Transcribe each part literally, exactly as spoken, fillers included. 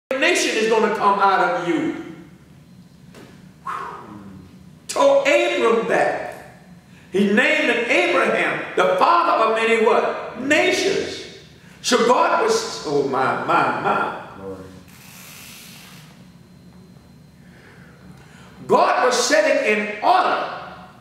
nation is going to come out of you. Told Abram that. He named him Abraham, the father of many what? Nations. So God was, oh my, my, my. God was setting in order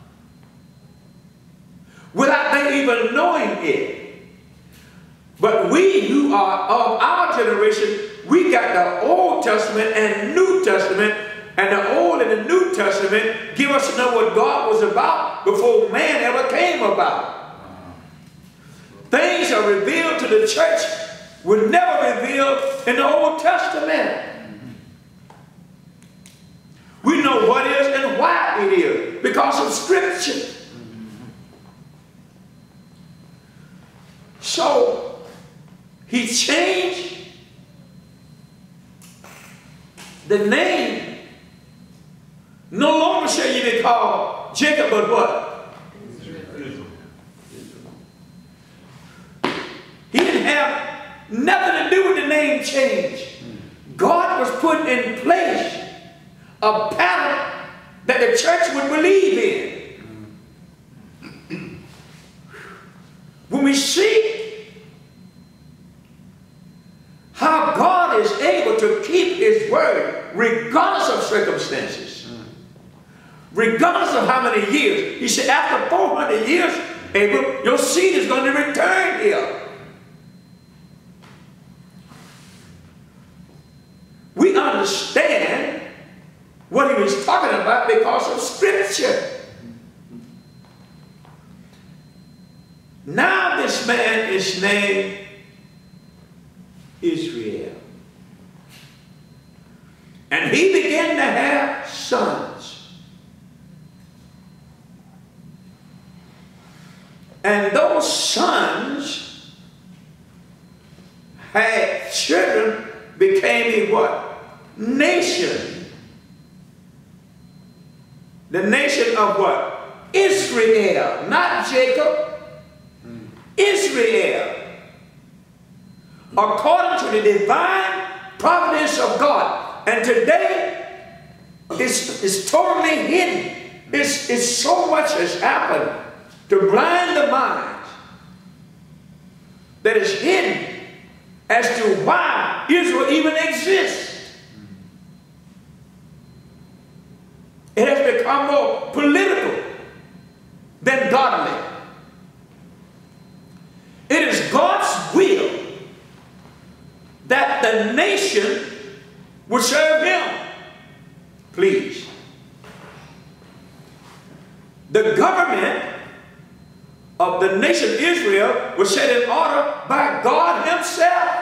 without them even knowing it. But we who are of our generation, we got the Old Testament and New Testament, and the Old and the New Testament give us to know what God was about before man ever came about. Things are revealed to the church were never revealed in the Old Testament. We know what is and why it is because of Scripture. So he changed the name. No longer shall you be called Jacob, but what? Israel. He didn't have nothing to do with the name change. God was putting in place a pattern that the church would believe in. When we see how God is able to keep His word regardless of circumstances, regardless of how many years, He said after four hundred years, Abram, your seed is going to return here. We understand what He was talking about because of Scripture. Now this man is named Israel. And he began to have sons. And those sons had children, became a what? Nation. The nation of what? Israel, not Jacob. Israel. According to the divine providence of God. And today, it's, it's totally hidden. It's, it's so much has happened to blind the minds that is hidden as to why Israel even exists. It has become more political than godly. It is God's will that the nation would serve Him. Please. The government of the nation of Israel was set in order by God Himself.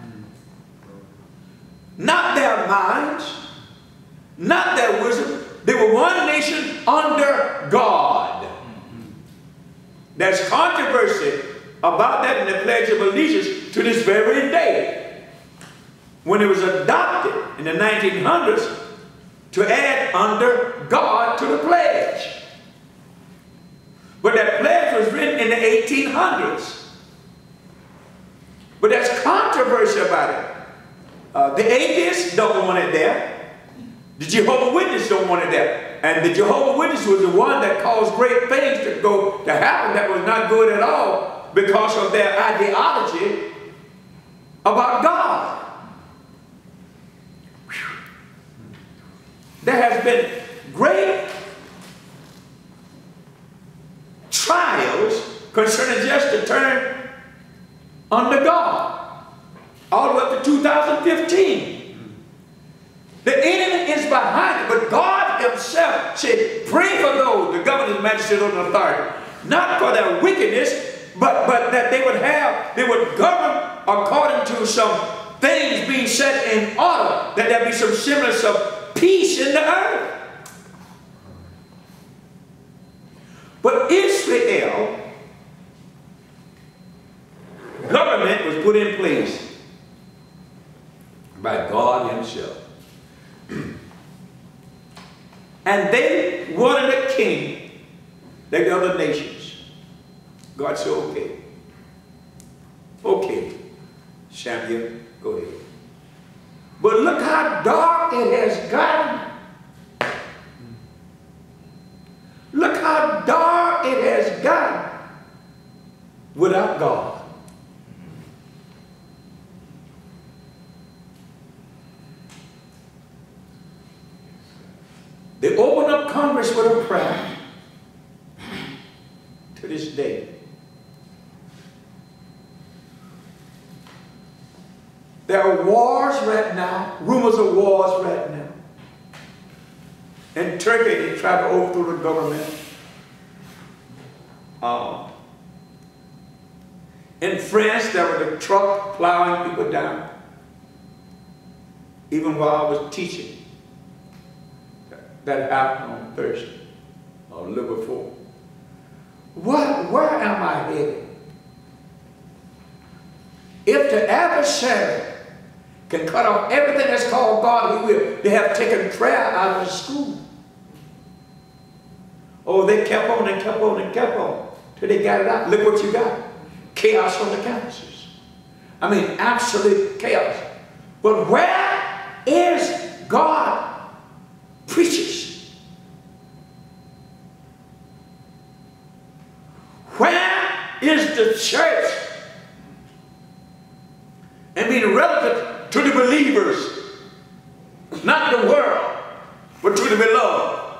Not their minds, not their wisdom. They were one nation under God. There's controversy about that in the Pledge of Allegiance to this very day, when it was adopted in the nineteen hundreds to add under God to the pledge. But that pledge was written in the eighteen hundreds. But there's controversy about it. Uh, the atheists don't want it there. The Jehovah's Witnesses don't want it there. And the Jehovah's Witness was the one that caused great things to go to happen that was not good at all because of their ideology about God. Whew. There has been great trials concerning just to turn under God all the way up to two thousand fifteen. The enemy is behind it, but God Himself said, pray for those, the governors, magistrates, and authority, not for their wickedness, but, but that they would have, they would govern according to some things being set in order, that there be some semblance of peace in the earth. But Israel, government was put in place by God Himself. And they wanted a king like the other nations. God said, okay. Okay, Samuel, go ahead. But look how dark it has gotten. Look how dark it has gotten without God. They open up Congress with a prayer to this day. There are wars right now, rumors of wars right now. In Turkey, they tried to overthrow the government. Um, in France, there was a truck plowing people down. Even while I was teaching. That happened on Thursday, or a little before. What, where am I headed? If the adversary can cut off everything that's called God, he will. They have taken prayer out of the school. Oh, they kept on and kept on and kept on till they got it out. Look what you got. Chaos on the campuses. I mean, absolute chaos. But where is God? Preachers. Where is the church? I mean, relative to the believers, not the world, but to the beloved.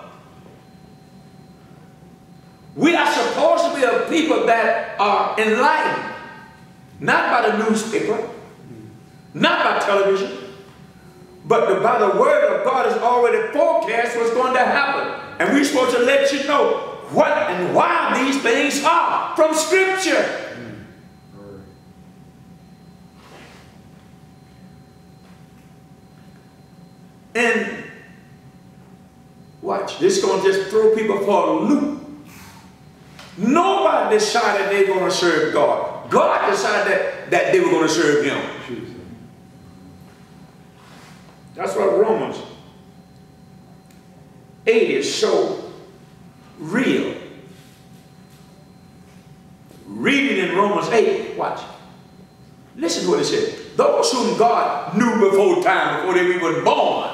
We are supposed to be a people that are enlightened, not by the newspaper, not by television, but the, by the word of God has already forecast what's going to happen. And we're supposed to let you know what and why these things are from Scripture. And watch, this is going to just throw people for a loop. Nobody decided they were going to serve God. God decided that, that they were going to serve Him. That's what Romans eight is so real. Read it in Romans eight. Watch. Listen to what it says. Those whom God knew before time, before they were even born.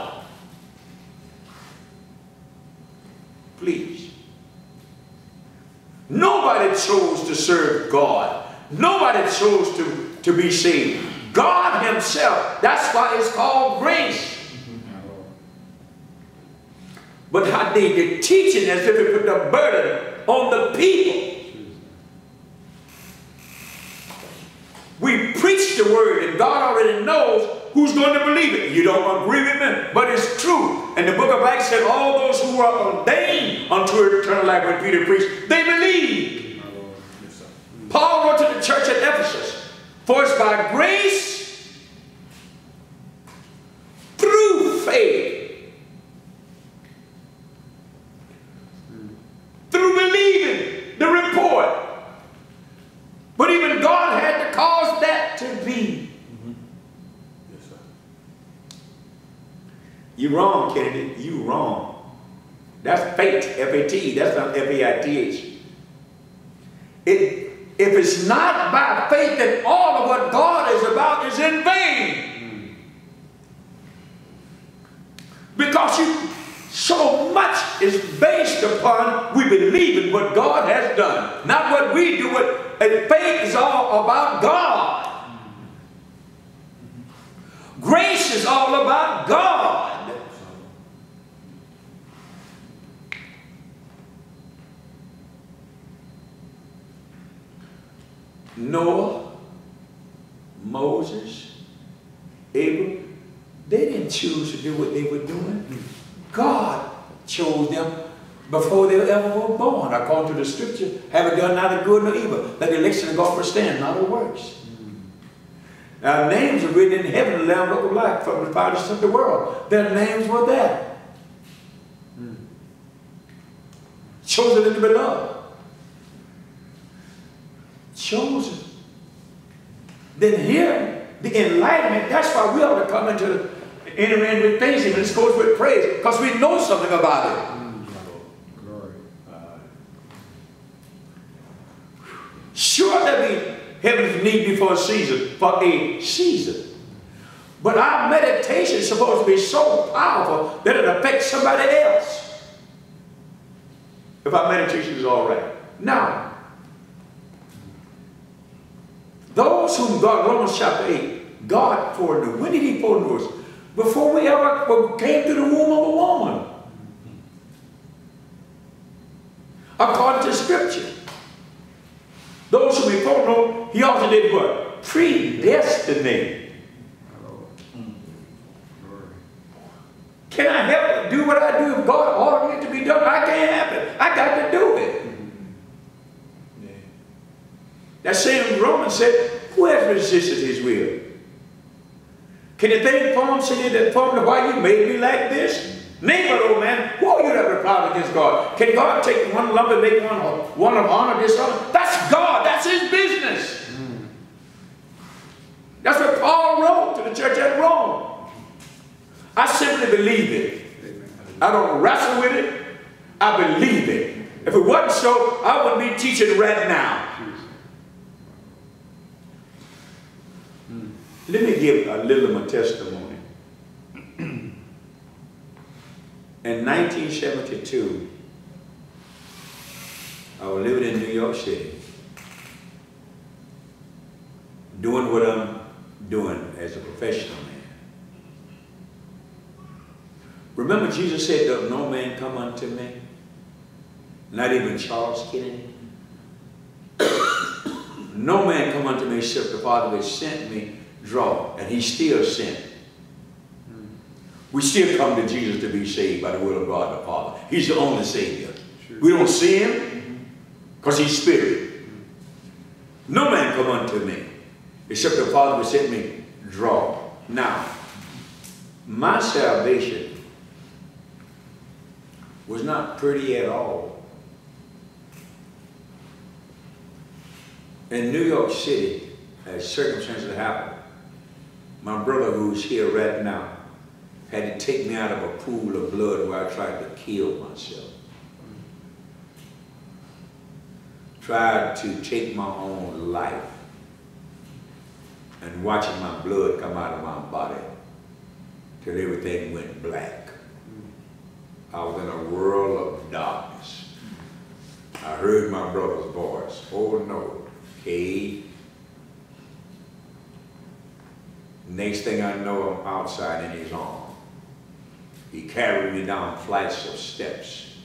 Please. Nobody chose to serve God. Nobody chose to, to be saved. God Himself. That's why it's called grace. But how they get teaching as if it put the burden on the people. We preach the word and God already knows who's going to believe it. You don't agree with me, but it's true. And the book of Acts said all those who were ordained unto eternal life when Peter preached, they believed. Paul wrote to the church at Ephesus, for it's by grace through faith, through believing the report. But even God had to cause that to be. Mm-hmm. Yes, sir. You're wrong, Kennedy. You're wrong. That's faith, F A T. That's not F A I T H. It, if it's not by faith, then all of what God is about is in vain. Mm. Because you, so much is based upon we believe in what God has done, not what we do. What, and faith is all about God. Grace is all about God. Noah, Moses, Abraham, they didn't choose to do what they were doing. God chose them before they ever were born, according to the Scripture, having done neither good nor evil, that the election of God will stand, not the works. Mm. Our names are written in heaven, the Lamb Book of Life, from the foundations of the world. Their names were there. Mm. Chosen in the beloved. Chosen. Then here, the enlightenment, that's why we ought to come into enter in with thanksgiving. This goes with praise, because we know something about it. Mm. Glory. Uh, sure, there be heaven's need before a season, for a season. But our meditation is supposed to be so powerful that it affects somebody else. If our meditation is all right. Now, those whom God, Romans chapter eight, God foreknew. When did he foreknew us? Before we ever came to the womb of a woman. According to Scripture. Those whom he foreknew, he also did what? Predestinate. Can I help do what I do if God ordered it to be done? I can't help it. I got to do it. Yeah. That same Romans said, who has resisted his will? Can the thing form say that formed why you made me like this? Name it, old man. Who are you that reply against God? Can God take one lump and make one, one of honor, dishonor? That's God. That's his business. Mm. That's what Paul wrote to the church at Rome. I simply believe it. I don't wrestle with it. I believe it. If it wasn't so, I wouldn't be teaching right now. Let me give a little of my testimony. In nineteen seventy-two, I was living in New York City, doing what I'm doing as a professional man. Remember Jesus said, "Does no man come unto me?" Not even Charles Kennedy. No man come unto me except the Father which sent me draw, and he still sent. We still come to Jesus to be saved by the will of God the Father. He's the only Savior. Sure. We don't see him because he's Spirit. No man come unto me except the Father which sent me draw. Now, my salvation was not pretty at all. In New York City, as circumstances happened, my brother who's here right now had to take me out of a pool of blood where I tried to kill myself. Tried to take my own life and watching my blood come out of my body till everything went black. I was in a world of darkness. I heard my brother's voice. Oh no, Cade. Next thing I know, I'm outside in his arms. He carried me down flights of steps.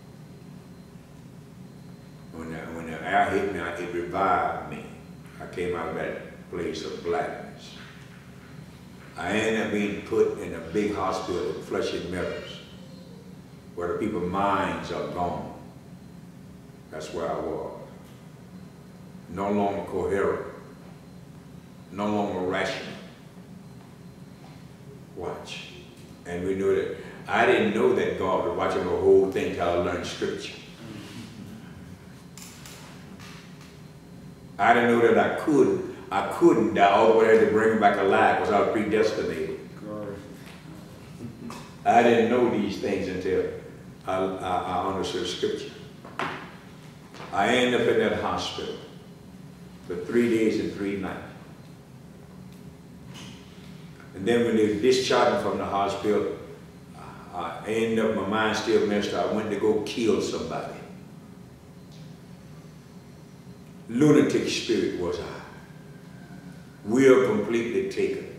When the, when the air hit me, it revived me. I came out of that place of blackness. I ended up being put in a big hospital in Flushing Meadows, where the people's minds are gone. That's where I was. No longer coherent. No longer rational. Watch. And we knew that. I didn't know that God was watching the whole thing till I learned Scripture. I didn't know that I could. I couldn't die. All the way to bring him back alive because I was predestinated. I didn't know these things until I, I, I understood Scripture. I ended up in that hospital for three days and three nights. And then when they discharged me from the hospital, I ended up, my mind still messed up. I went to go kill somebody. Lunatic spirit was I. Will completely taken.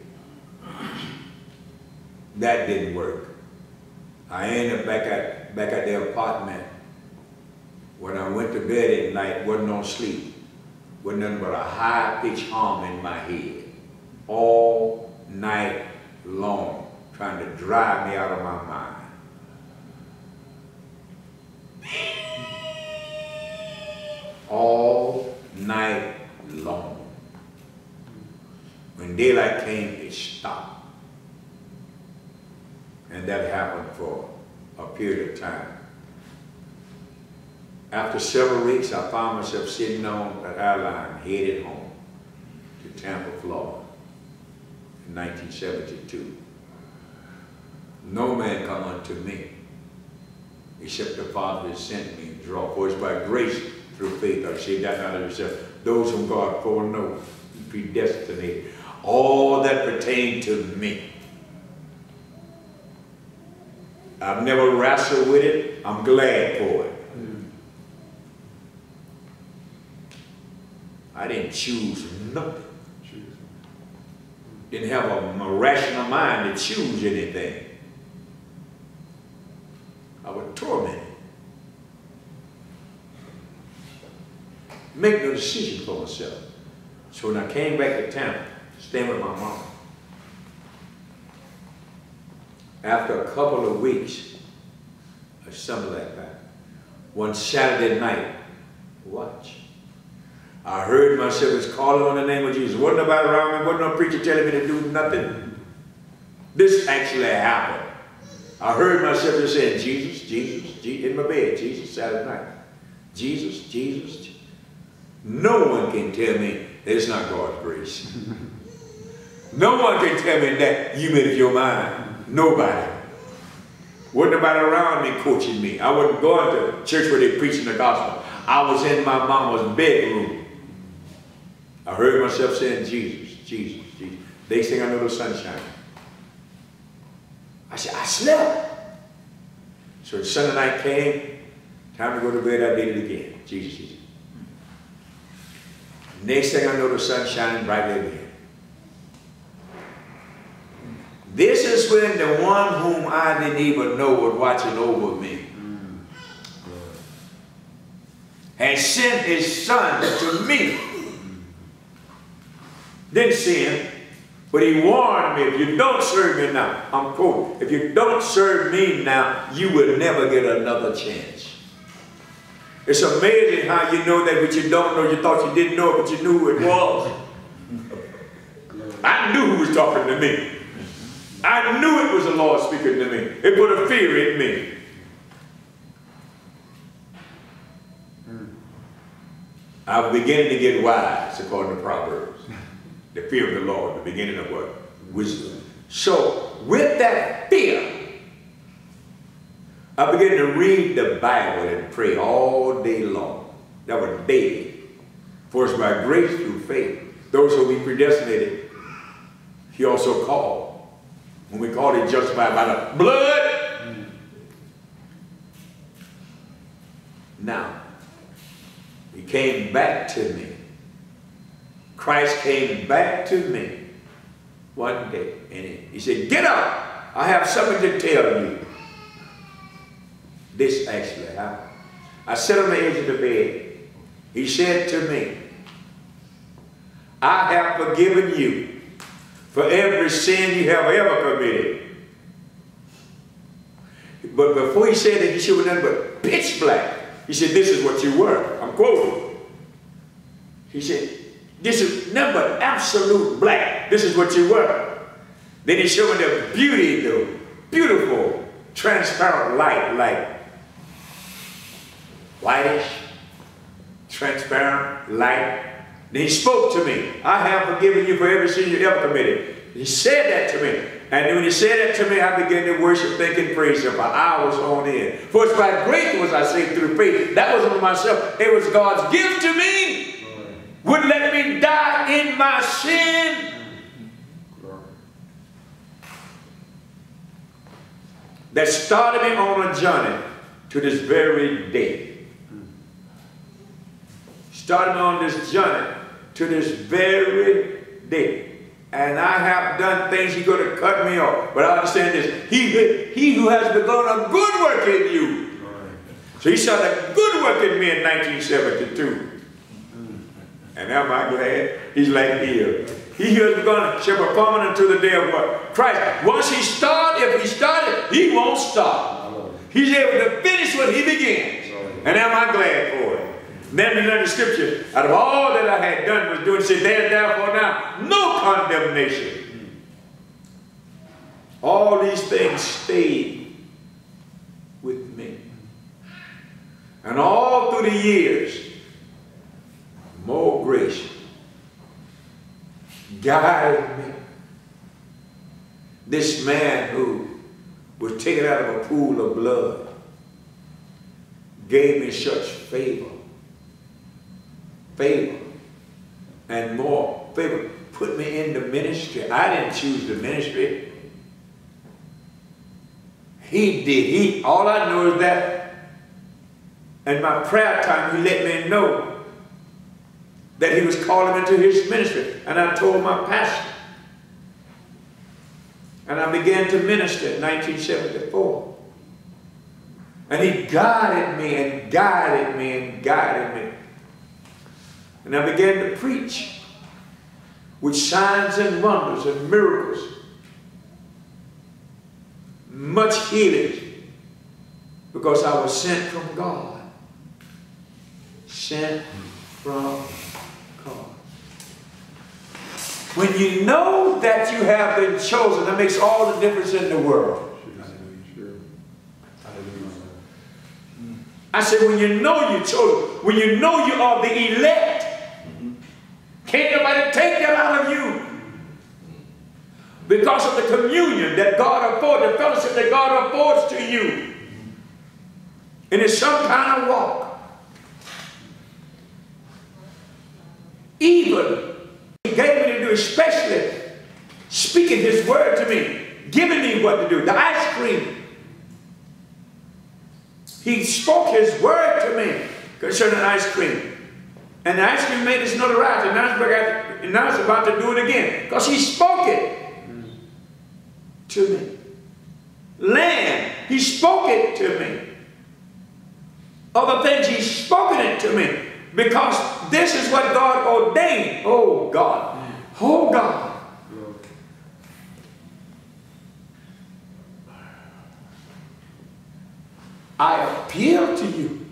That didn't work. I ended up back at, back at the apartment. When I went to bed at night, wasn't no sleep. Wasn't nothing but a high-pitched hum in my head. All night long, trying to drive me out of my mind. All night long. When daylight came, it stopped. And that happened for a period of time. After several weeks, I found myself sitting on an airline headed home to Tampa, Florida. In nineteen seventy-two. No man come unto me except the Father has sent me and draw. For it's by grace through faith I say that not of yourself. Those whom God foreknow, predestinated. all that pertained to me. I've never wrestled with it. I'm glad for it. I didn't choose nothing. Didn't have a rational mind to choose anything. I was tormented. Make no decision for myself. So when I came back to town, staying with my mom, after a couple of weeks, or something like that, one Saturday night, watch, I heard myself was calling on the name of Jesus. Wasn't nobody around me, wasn't no preacher telling me to do nothing. This actually happened. I heard myself just saying, Jesus, Jesus, Jesus, in my bed, Jesus, Saturday night. Jesus, Jesus, Jesus. No one can tell me that it's not God's grace. No one can tell me that you made up your mind. Nobody. Wasn't nobody around me coaching me. I wasn't going to church where they preaching the gospel. I was in my mama's bedroom. I heard myself saying, Jesus, Jesus, Jesus. Next thing I know, the sun shining. I said, I slept. So the Sunday night came, time to go to bed, I did it again. Jesus, Jesus. Next thing I know, the sun shining brightly again. This is when the one whom I didn't even know was watching over me had sent his son to me. Didn't see him, but he warned me, if you don't serve me now, I'm quoting, if you don't serve me now, you will never get another chance. It's amazing how you know that what you don't know, you thought you didn't know it, but you knew who it was. I knew who was talking to me. I knew it was the Lord speaking to me. It put a fear in me. I'm beginning to get wise, according to Proverbs. The fear of the Lord, the beginning of what? Wisdom. So, with that fear, I began to read the Bible and pray all day long. That was daily. For it's by grace through faith. Those who be predestinated, he also called. When we call it justified by the blood. Now, he came back to me. Christ came back to me one day, and he, he said, get up, I have something to tell you. This actually happened. I sat on the edge of the bed. He said to me, I have forgiven you for every sin you have ever committed. But before he said that, he should have done but pitch black. He said, this is what you were. I'm quoting. He said, this is nothing but absolute black. This is what you were. Then he showed me the beauty, the beautiful, transparent light, like whitish, transparent light. Then he spoke to me. I have forgiven you for every sin you ever committed. He said that to me. And when he said that to me, I began to worship, thank, and praise him for hours on end. For it's by grace was I saved through faith. That wasn't myself. It was God's gift to me. Wouldn't let me die in my sin. That started me on a journey to this very day. Started me on this journey to this very day. And I have done things he could have cut me off. But I understand this. He, he who has begun a good work in you. So he started a good work in me in nineteen seventy-two. And am I glad? He's like here. He who has begun shall perform until the day of what? Christ. Once he started, if he started, he won't stop. He's able to finish what he begins. And am I glad for it? Then we learn the scripture. Out of all that I had done was doing, said, there therefore now no condemnation. All these things stayed with me. And all through the years, more grace guided me. This man who was taken out of a pool of blood gave me such favor. Favor and more favor. put me in the ministry. I didn't choose the ministry. He did. He, all I know is that in my prayer time, he let me know that he was calling me to his ministry. And I told my pastor. And I began to minister in nineteen seventy-four. And he guided me and guided me and guided me. And I began to preach with signs and wonders and miracles. Much healing. Because I was sent from God. Sent from God. When you know that you have been chosen, that makes all the difference in the world. I said, when you know you're chosen, when you know you are the elect, can't nobody take that out of you. Because of the communion that God affords, the fellowship that God affords to you. And it's some kind of walk. Even he gave me to do, especially speaking his word to me, giving me what to do, the ice cream. He spoke his word to me concerning ice cream. And the ice cream made this notoriety. And now it's about to do it again. Because he spoke it to me. Land, he spoke it to me. Other things, he's spoken it to me. Because this is what God ordained. Oh God. Oh God. I appeal to you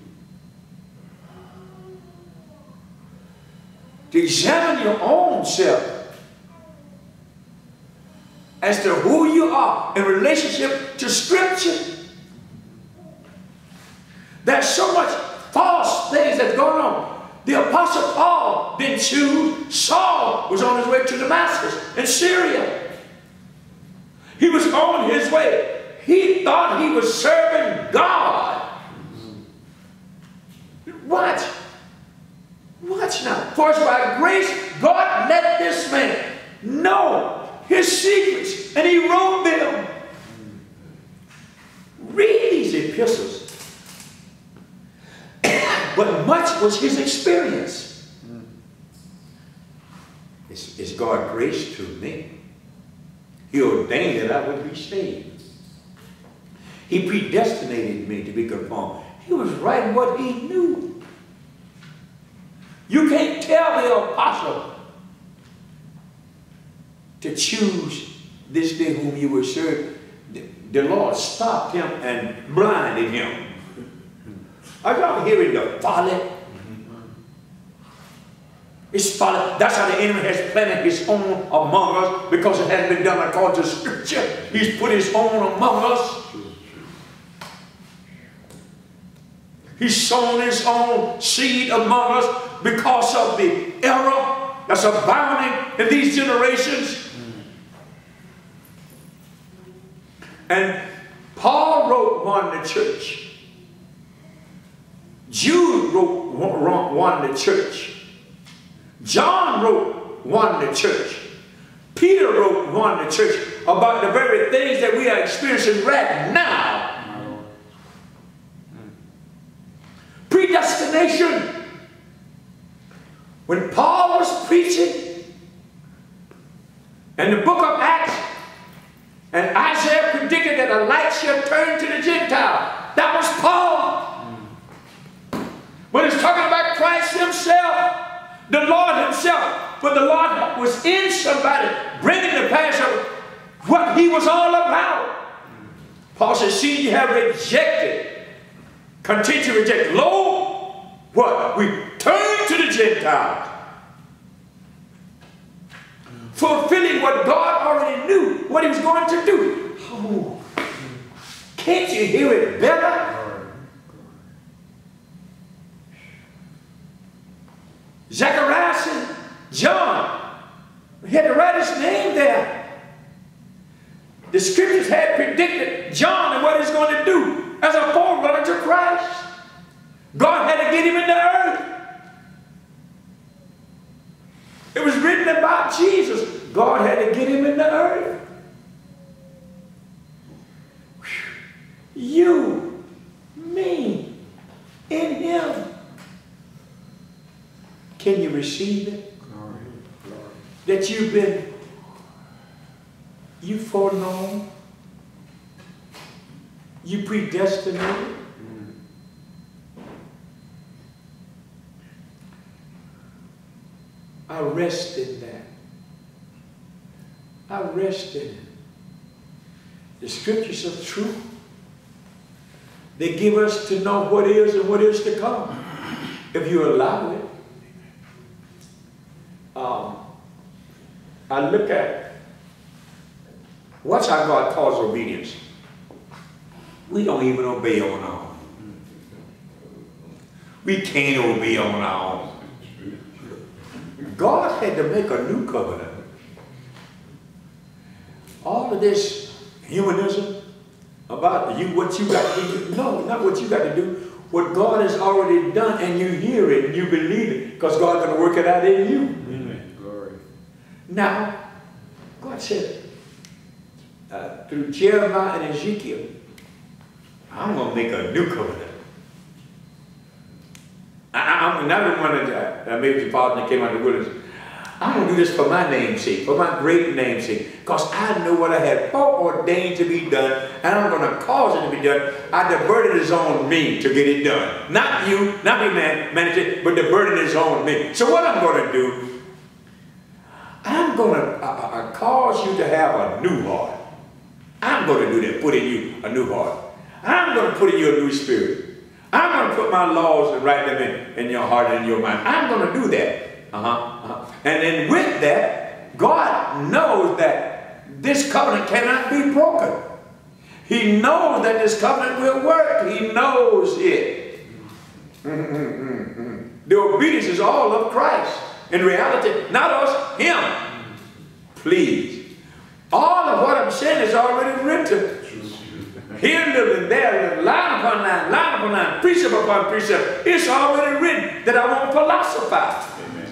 to examine your own self as to who you are in relationship to Scripture. There's so much false things that's going on. The Apostle Paul didn't choose. Saul was on his way to Damascus in Syria. He was on his way. He thought he was serving God. Watch. Watch now. For it's by grace God let this man know his secrets, and he wrote them. Read these epistles. But much was his experience. It's, it's God's grace to me. He ordained that I would be saved. He predestinated me to be conformed. He was writing what he knew. You can't tell the apostle to choose this day whom you will serve. The, the Lord stopped him and blinded him. Are y'all hearing the folly? It's folly. That's how the enemy has planted his own among us, because it hasn't been done according to Scripture. He's put his own among us. He's sown his own seed among us because of the error that's abounding in these generations. And Paul wrote one to the church. Jude wrote one to the church. John wrote one to the church. Peter wrote one to the church about the very things that we are experiencing right now. Predestination. When Paul was preaching in the book of Acts, and Isaiah predicted that a light shall turn to the Gentile, that was Paul. But it's talking about Christ himself, the Lord himself. But the Lord was in somebody bringing the pass of what he was all about. Paul says, see, you have rejected, continue to reject. Lo, what? We turn to the Gentiles. Fulfilling what God already knew, what he was going to do. Oh, can't you hear it better? Zacharias and John, he had to write his name there. The Scriptures had predicted John and what he's going to do as a forerunner to Christ. God had to get him in the earth. It was written about Jesus You, me, in him. Can you receive it? Glory, glory. That you've been, you foreknown, you predestinated. Mm. I rest in that. I rest in it. The scriptures are true. They give us to know what is and what is to come, if you allow it. Um, I look at, watch how God calls obedience. We don't even obey on our own. We can't obey on our own. God had to make a new covenant. All of this humanism about you, what you got to do. No, not what you got to do. What God has already done, and you hear it and you believe it, because God's going to work it out in you. Amen. Glory. Now, God said uh, through Jeremiah and Ezekiel, I'm going to make a new covenant. I, I'm another one that uh, maybe the father that came out of the wilderness. I'm going to do this for my name's sake, for my great name's sake, because I know what I had foreordained to be done, and I'm going to cause it to be done. I the burden is on me to get it done. Not you, not me, man, manager, but the burden is on me. So what I'm going to do, I'm going to uh, uh, cause you to have a new heart. I'm going to do that, put in you a new heart. I'm going to put in you a new spirit. I'm going to put my laws and write them in, in your heart and in your mind. I'm going to do that. Uh-huh, uh-huh. And then with that, God knows that this covenant cannot be broken. He knows that this covenant will work. He knows it. Mm-hmm, mm-hmm. The obedience is all of Christ. In reality, not us, him. Please. All of what I'm saying is already written. Here living, there living, line upon line, line upon line, precept upon precept. It's already written that I won't philosophize.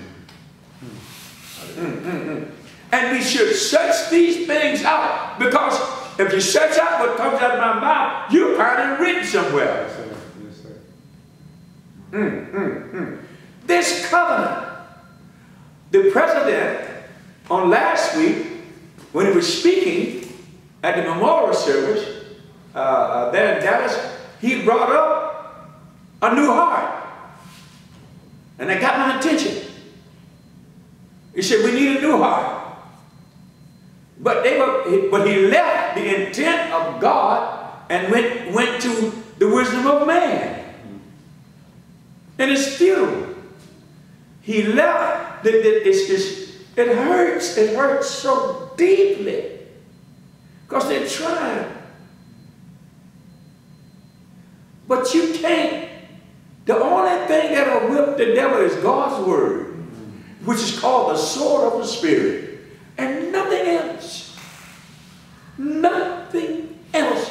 Mm, mm, mm. And we should search these things out, because if you search out what comes out of my mouth, you find it written somewhere. Yes, sir. Yes, sir. Mm, mm, mm. This covenant, the president on last week, when he was speaking at the memorial service uh, uh, there in Dallas, he brought up a new heart, and that got my attention. He said, we need a new heart. But they were, but he left the intent of God and went, went to the wisdom of man. And it's futile. He left, the, the, it's, it's, it hurts, it hurts so deeply. Because they're trying. But you can't. The only thing that'll whip the devil is God's word, which is called the sword of the Spirit, and nothing else. Nothing else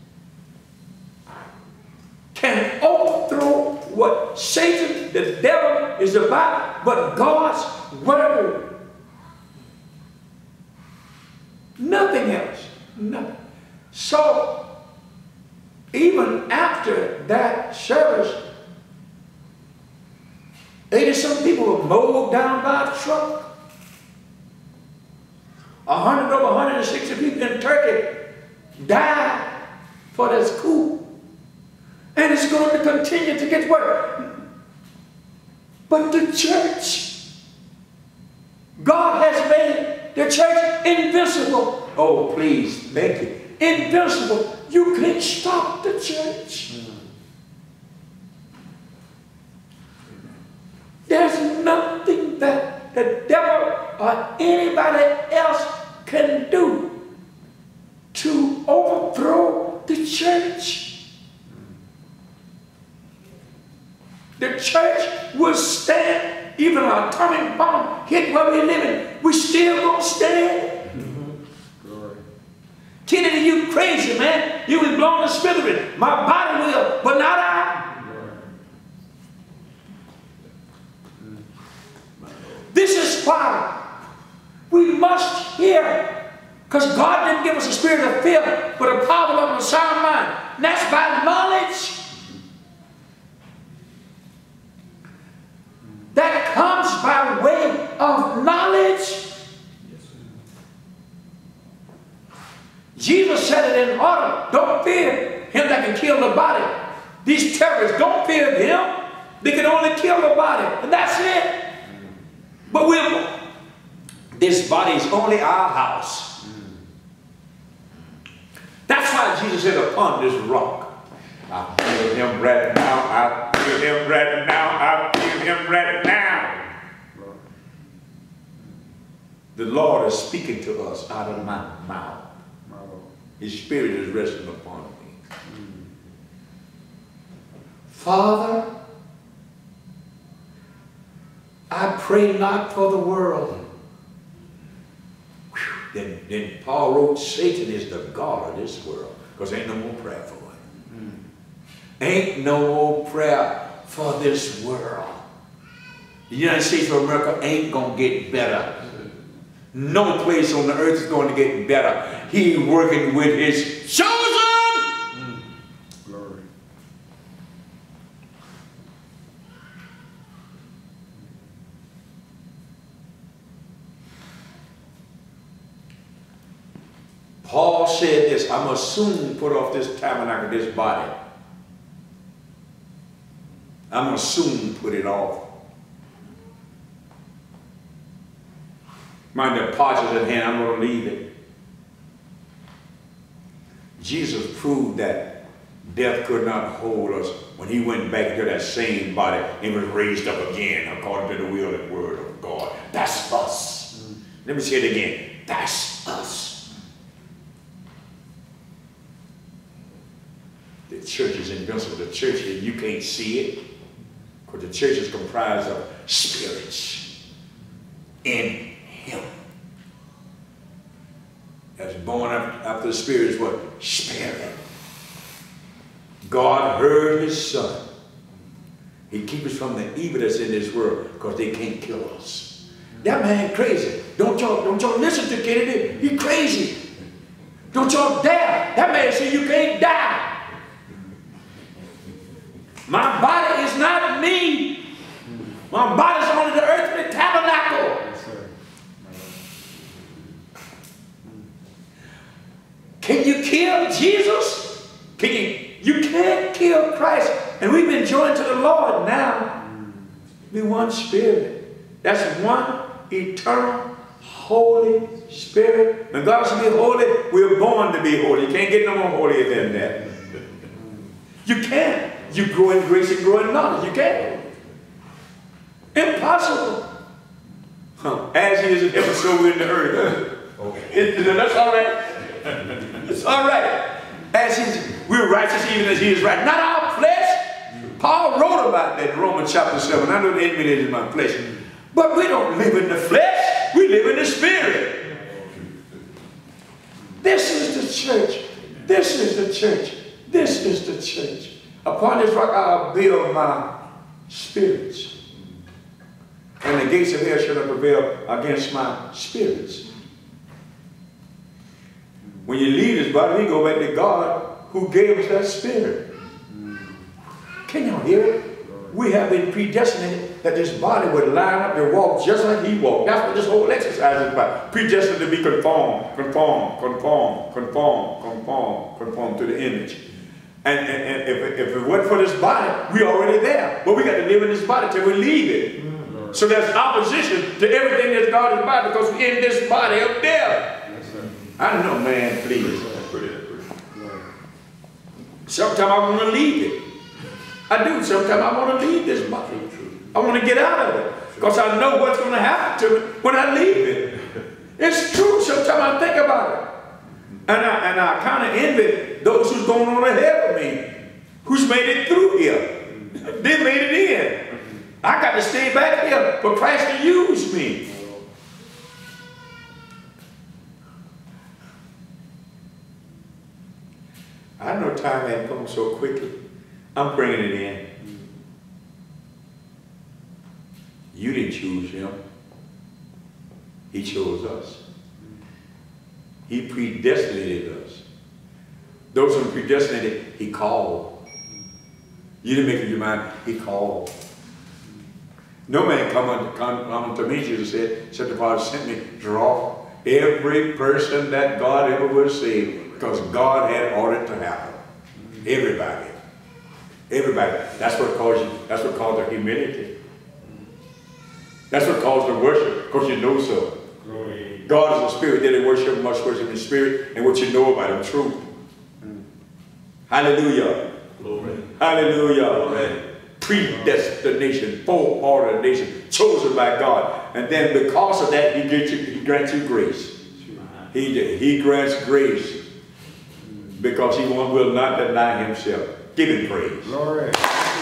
can overthrow what Satan, the devil, is about, but God's word. Nothing else. Nothing. So, even after that service, eighty some people were mowed down by a truck. A hundred over one hundred sixty people in Turkey died for this coup. And it's going to continue to get worse. But the church, God has made the church invincible. Oh, please, thank you. Invincible. You can't stop the church. There's nothing that the devil or anybody else can do to overthrow the church. The church will stand. Even an atomic bomb hit where we live in, we still gonna stand. Mm-hmm. Kennedy, you crazy, man. You was blown to smithereens. My body will, but not I. This is why we must hear, because God didn't give us a spirit of fear, but a power of a sound mind. And that's by knowledge. That comes by way of knowledge. Jesus said it in order. Don't fear him that can kill the body. These terrorists, don't fear them. They can only kill the body. And that's it. But we're, this body is only our house. That's why Jesus said, upon this rock, I feel him right now. I feel him right now. I feel him right now. The Lord is speaking to us out of my mouth. His Spirit is resting upon me. Father, I pray not for the world. Then, then Paul wrote, Satan is the God of this world. Because ain't no more prayer for it. Mm. Ain't no more prayer for this world. The United States of America ain't going to get better. No place on the earth is going to get better. He's working with his chosen. Mm. Glory. Paul said this, I must soon put off this tabernacle, this body. I must soon put it off. My departure at hand, I'm going to leave it. Jesus proved that death could not hold us when he went back to that same body and was raised up again according to the will and word of God. That's us. Mm. Let me say it again. That's us. The church is invincible. The church, you can't see it because the church is comprised of spirits in him. That's born after the Spirit is what? Spirit. God heard his Son. He keeps us from the evil that's in this world because they can't kill us. That man crazy. Don't y'all don't y'all listen to Kennedy. He crazy. Don't y'all dare. That man said you can't die. My body is not me. My body is only the earthly tabernacle. Can you kill Jesus? Can you? You can't kill Christ. And we've been joined to the Lord now. Be one Spirit. That's one eternal, Holy Spirit. When God should be holy, we're born to be holy. You can't get no more holier than that. You can't. You grow in grace and grow in knowledge. You can't. Impossible. Huh. As he is in heaven, so we're in the earth. Okay. That's all right. It's all right. As he's, we're righteous even as he is right. Not our flesh. Paul wrote about that in Romans chapter seven. I know the enemy is in my flesh. But we don't live in the flesh. We live in the Spirit. This is the church. This is the church. This is the church. Upon this rock I'll build my spirits. And the gates of hell shall not prevail against my spirits. When you leave this body, we go back to God who gave us that spirit. Can y'all hear it? We have been predestinated that this body would line up and walk just like he walked. That's what this whole exercise is about. Predestined to be conformed, conformed, conformed, conformed, conformed, conformed to the image. And, and, and if, if it wasn't for this body, we're already there. But we got to live in this body till we leave it. Mm-hmm. So there's opposition to everything that God is about because we're in this body up there. I don't know, man, please. Sometimes I want to leave it. I do. Sometimes I want to leave this body. I want to get out of it. Because I know what's going to happen to me when I leave it. It's true. Sometimes I think about it. And I, and I kind of envy those who's going on ahead of me. Who's made it through here. They made it in. I got to stay back here for Christ to use me. I know time ain't come so quickly. I'm bringing it in. You didn't choose him. He chose us. He predestinated us. Those who predestinated, he called. You didn't make up your mind, he called. No man come unto, come unto me, Jesus said, except the Father sent me, draw every person that God ever would save, because God had ordered it to happen. Everybody. Everybody. That's what caused you, that's what caused the humility. That's what caused the worship, because you know so. Glory. God is a spirit, that they worship must worship in spirit, and what you know about him, truth. Mm. Hallelujah. Glory. Hallelujah. Glory. Predestination, foreordination, chosen by God. And then because of that, he, gets you, he grants you grace. He, he grants grace because he will not deny himself. Give him praise. Glory.